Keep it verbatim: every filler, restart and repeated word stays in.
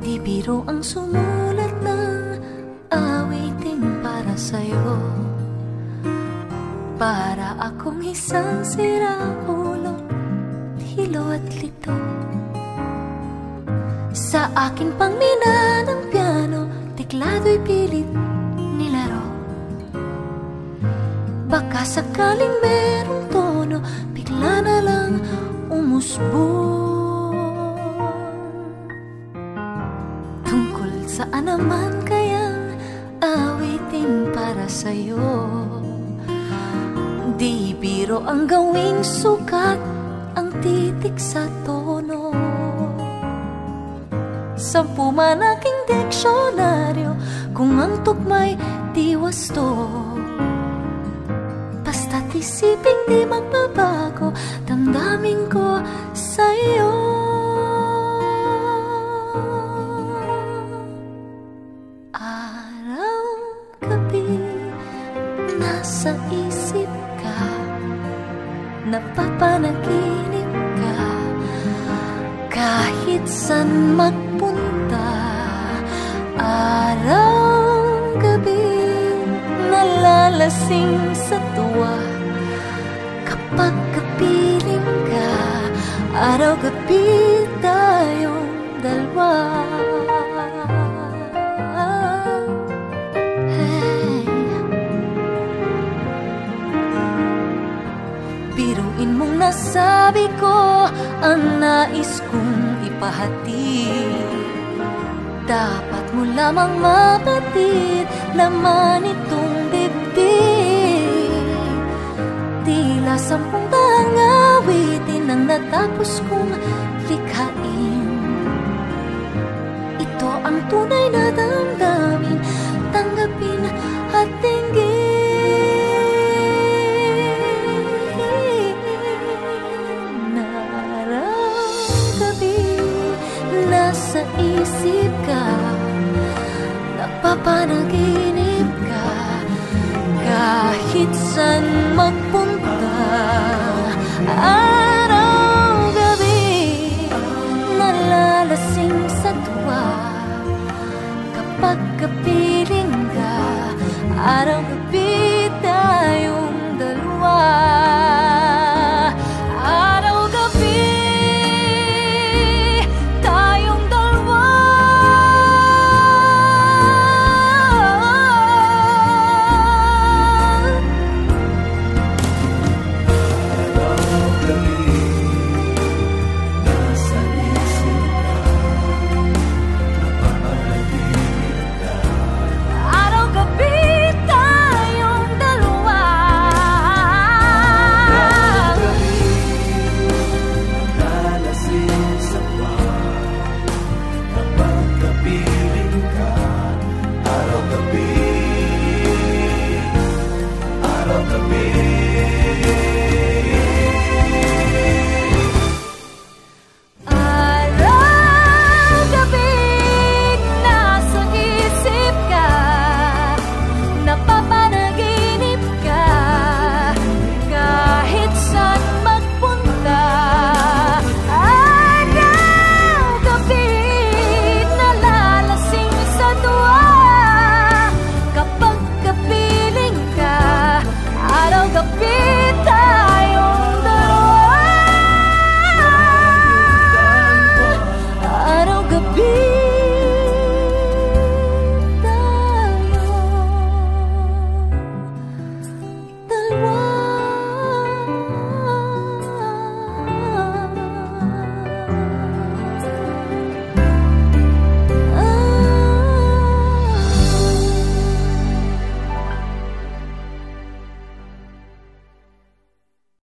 Di biro ang sumulat ng awitin para sa'yo, para akong isang siraulo, hilo at lito. Sa aking pangmina ng piano, tiklado'y pilit nilaro. Baka sakaling merong tono, bigla na lang umusbong. Tungkol saan naman kayang awitin para sa'yo? Di biro ang gawing sukat ang titik sa tono. Sampu man aking diksyonaryo, kung ang tugma'y di wasto. Basta't isiping di magbabago, damdamin ko sa'yo. Araw, gabi, nasa isip ka, napapanaginip ka. Kahit san magpunta, araw, gabi, nalalasing sa tuwa. Kapag kapiling ka, araw, gabi, tayong dalawa. Hey. Biruin mong nasabi ko ang nais kong ipahatid. Dapat mo lamang mapatid laman itong dibdib. Tila sampung daang awitin ang natapos kong likhain. Ito ang tunay na damdamin, tanggapin at tinggin. Nasa isip ka, napapanaginip ka. Kahit san magpunta, araw, gabi, nalalasing sa tuwa. Kapag kapiling ka, araw, gabi,